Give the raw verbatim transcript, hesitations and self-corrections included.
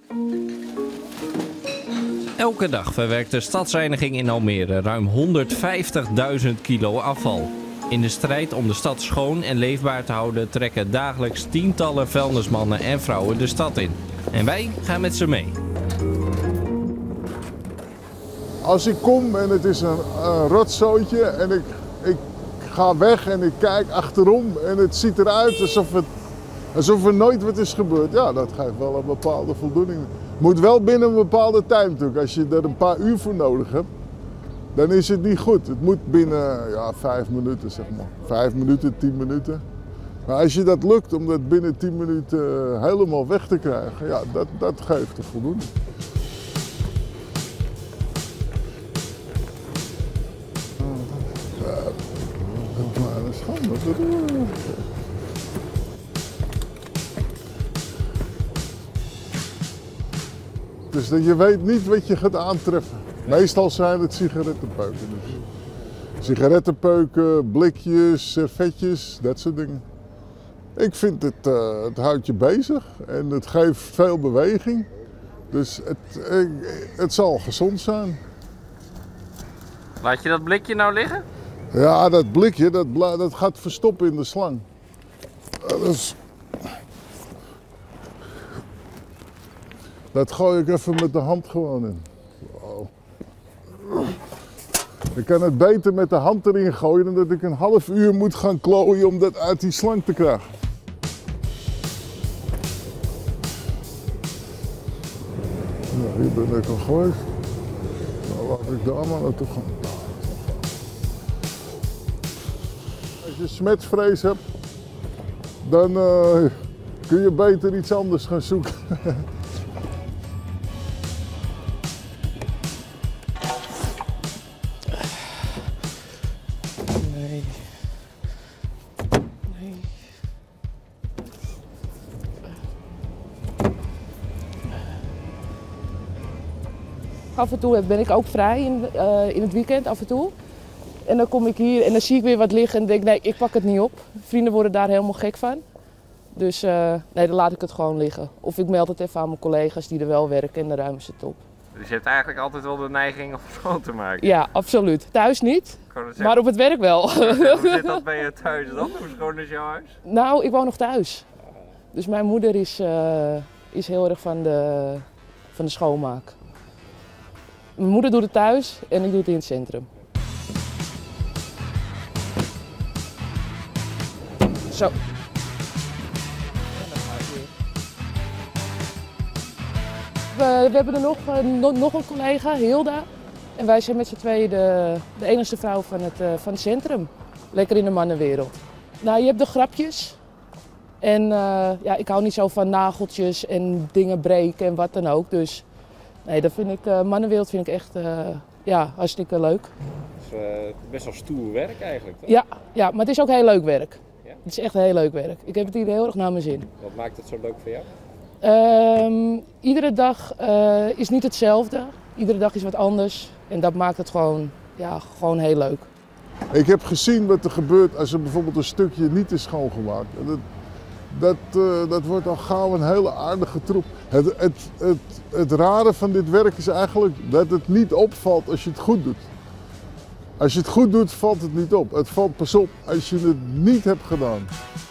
Elke dag verwerkt de stadsreiniging in Almere ruim honderdvijftigduizend kilo afval. In de strijd om de stad schoon en leefbaar te houden trekken dagelijks tientallen vuilnismannen en vrouwen de stad in. En wij gaan met ze mee. Als ik kom en het is een, een rotzootje en ik, ik ga weg en ik kijk achterom en het ziet eruit alsof, het, alsof er nooit wat is gebeurd. Ja, dat geeft wel een bepaalde voldoening. Moet wel binnen een bepaalde tijd natuurlijk. Als je er een paar uur voor nodig hebt, dan is het niet goed. Het moet binnen ja, vijf minuten, zeg maar. Vijf minuten, tien minuten. Maar als je dat lukt om dat binnen tien minuten helemaal weg te krijgen, ja, dat, dat geeft de voldoening. Dat is handig. Dus dat je weet niet wat je gaat aantreffen. Meestal zijn het sigarettenpeuken. Dus. Sigarettenpeuken, blikjes, servetjes, dat soort dingen. Ik vind het, uh, het houdt je bezig en het geeft veel beweging. Dus het, uh, het zal gezond zijn. Laat je dat blikje nou liggen? Ja, dat blikje dat, dat gaat verstoppen in de slang. Dat, is... dat gooi ik even met de hand gewoon in. Wow. Ik kan het beter met de hand erin gooien dan dat ik een half uur moet gaan klooien om dat uit die slang te krijgen. Nou, hier ben ik al gegooid. Nou, laat ik daar maar naartoe gaan. Als je smetvrees hebt, dan uh, kun je beter iets anders gaan zoeken. Nee. Nee. Af en toe ben ik ook vrij in, uh, in het weekend, af en toe. En dan kom ik hier en dan zie ik weer wat liggen en denk ik, nee, ik pak het niet op. Vrienden worden daar helemaal gek van. Dus uh, nee, dan laat ik het gewoon liggen. Of ik meld het even aan mijn collega's die er wel werken en dan ruimen ze het op. Dus je hebt eigenlijk altijd wel de neiging om schoon te maken? Ja, absoluut. Thuis niet, maar op het werk wel. Hoe zit dat bij je thuis dan? Hoe schoon is jouw huis? Nou, ik woon nog thuis. Dus mijn moeder is, uh, is heel erg van de, van de schoonmaak. Mijn moeder doet het thuis en ik doe het in het centrum. Zo. We, we hebben er nog, nog, nog een collega, Hilda. En wij zijn met z'n tweeën de, de enigste vrouw van het, uh, van het centrum. Lekker in de mannenwereld. Nou, je hebt de grapjes. En uh, ja, ik hou niet zo van nageltjes en dingen breken en wat dan ook. Dus nee, dat vind ik, uh, mannenwereld vind ik echt uh, ja, hartstikke leuk. Het is uh, best wel stoer werk eigenlijk, toch? Ja, ja, maar het is ook heel leuk werk. Ja? Het is echt heel leuk werk. Ik heb het hier heel erg naar mijn zin. Wat maakt het zo leuk voor jou? Um, iedere dag uh, is niet hetzelfde. Iedere dag is wat anders. En dat maakt het gewoon, ja, gewoon heel leuk. Ik heb gezien wat er gebeurt als er bijvoorbeeld een stukje niet is schoongemaakt. Dat, dat, uh, dat wordt al gauw een hele aardige troep. Het, het, het, het rare van dit werk is eigenlijk dat het niet opvalt als je het goed doet. Als je het goed doet, valt het niet op. Het valt pas op als je het niet hebt gedaan.